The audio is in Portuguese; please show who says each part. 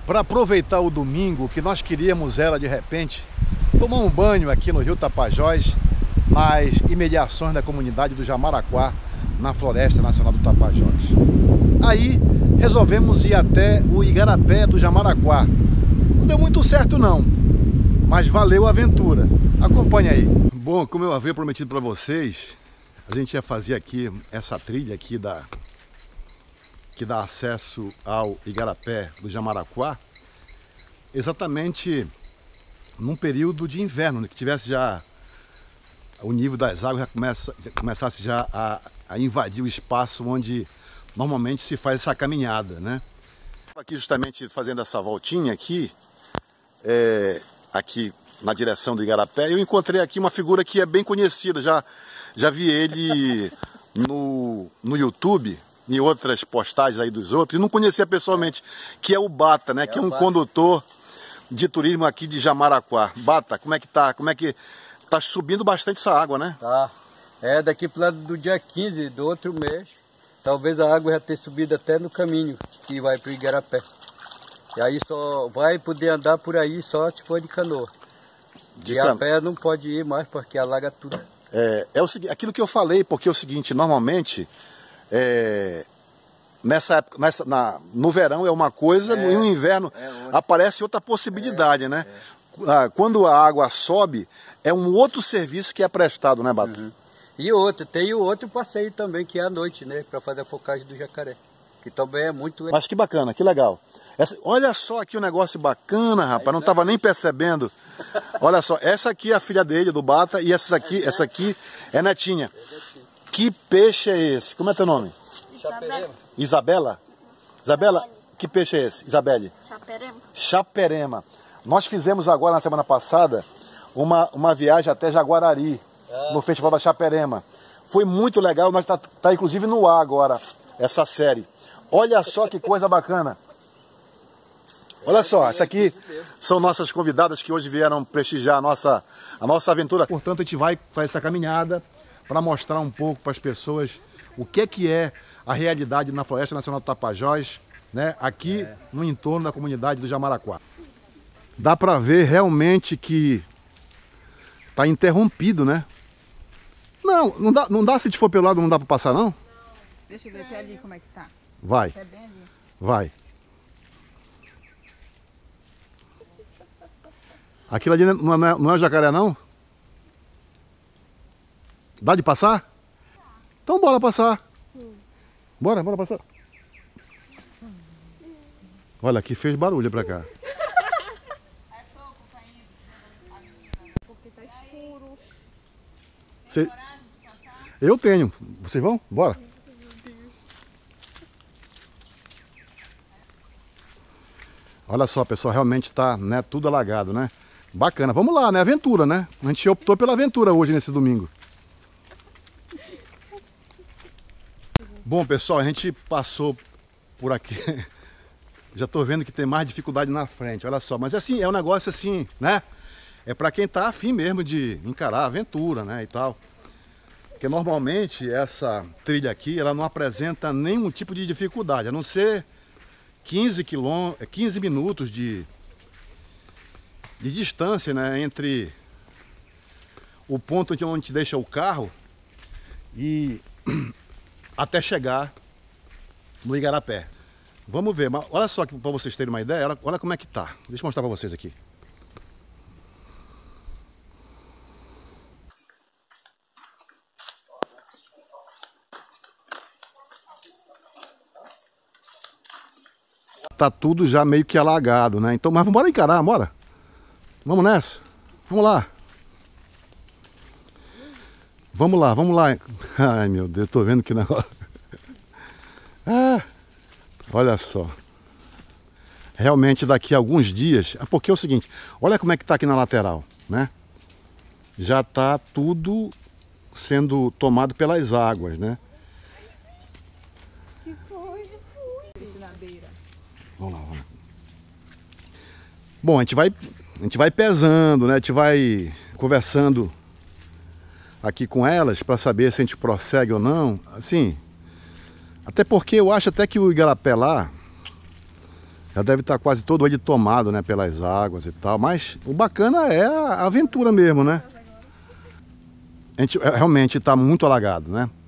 Speaker 1: Para aproveitar o domingo, o que nós queríamos era, de repente, tomar um banho aqui no Rio Tapajós, nas imediações da comunidade do Jamaraquá, na Floresta Nacional do Tapajós. Aí resolvemos ir até o Igarapé do Jamaraquá. Não deu muito certo não, mas valeu a aventura. Acompanhe aí. Bom, como eu havia prometido para vocês, a gente ia fazer aqui essa trilha aqui que dá acesso ao Igarapé do Jamaraquá, exatamente num período de inverno, né, que tivesse já o nível das águas começasse já a invadir o espaço onde normalmente se faz essa caminhada, né? Aqui justamente fazendo essa voltinha aqui, aqui na direção do Igarapé, eu encontrei aqui uma figura que é bem conhecida, já vi ele no YouTube, em outras postagens aí dos outros, e não conhecia pessoalmente, que é o Bata, né? Que é um condutor de turismo aqui de Jamaraquá. Bata, como é que tá? Como é que tá subindo bastante essa água, né?
Speaker 2: Tá. Daqui pro lado do dia 15 do outro mês, talvez a água já tenha subido até no caminho que vai pro Igarapé. E aí só vai poder andar por aí só se for de canoa. De a pé não pode ir mais porque alaga tudo.
Speaker 1: É o seguinte, aquilo que eu falei, porque é o seguinte, normalmente nessa época, no verão é uma coisa, no inverno aparece outra possibilidade, né? Quando a água sobe, é um outro serviço que é prestado, né, Bato?
Speaker 2: Uhum. E tem o outro passeio também, que é à noite, né? Para fazer a focagem do jacaré. Que também é muito...
Speaker 1: Mas que bacana, que legal. Olha só aqui um negócio bacana, rapaz, não estava nem percebendo. Olha só, essa aqui é a filha dele, do Bata, e essa aqui é netinha. Que peixe é esse? Como é teu nome? Isabela. Isabela, que peixe é esse? Isabelle?
Speaker 3: Chaperema.
Speaker 1: Chaperema. Nós fizemos agora, na semana passada, uma viagem até Jaguarari, no Festival da Chaperema. Foi muito legal, nós tá inclusive no ar agora, essa série. Olha só que coisa bacana. Olha só, essa aqui são nossas convidadas que hoje vieram prestigiar a nossa aventura. Portanto, a gente vai fazer essa caminhada para mostrar um pouco para as pessoas o que é a realidade na Floresta Nacional do Tapajós, né, aqui no entorno da comunidade do Jamaraquá. Dá para ver realmente que está interrompido, né? Não dá se for pelo lado, não dá para passar, não?
Speaker 3: Deixa eu ver até ali como é que tá.
Speaker 1: Vai.
Speaker 3: É bem ali.
Speaker 1: Vai. Aquilo ali não é o jacaré, não? Dá de passar? Então bora passar. Bora passar. Olha, aqui fez barulho pra cá.
Speaker 3: Porque tá escuro.
Speaker 1: Eu tenho. Vocês vão? Bora. Olha só, pessoal, realmente tá, né, tudo alagado, né? Bacana. Vamos lá, né? Aventura, né? A gente optou pela aventura hoje, nesse domingo. Bom, pessoal, a gente passou por aqui. Já tô vendo que tem mais dificuldade na frente, olha só. Mas assim, é um negócio assim, né? É para quem tá afim mesmo de encarar a aventura, né, e tal. Porque normalmente essa trilha aqui, ela não apresenta nenhum tipo de dificuldade, a não ser 15 minutos de distância, né, entre o ponto onde a gente deixa o carro e até chegar no Igarapé. Vamos ver, mas olha só, para vocês terem uma ideia, olha como é que tá. Deixa eu mostrar para vocês aqui. Tá tudo já meio que alagado, né? Então, mas vamos encarar, bora. Vamos nessa. Vamos lá. Vamos lá. Ai, meu Deus, tô vendo que negócio. Olha só. Realmente daqui a alguns dias, porque é o seguinte, olha como é que tá aqui na lateral, né? Já tá tudo sendo tomado pelas águas, né?
Speaker 3: Que foi? Deixa na beira.
Speaker 1: Vamos lá. Bom, a gente vai pesando, né? A gente vai conversando aqui com elas para saber se a gente prossegue ou não. Assim, até porque eu acho até que o Igarapé lá Já deve estar quase todo ele tomado, né, pelas águas e tal. Mas o bacana é a aventura mesmo, né? Realmente está muito alagado, né?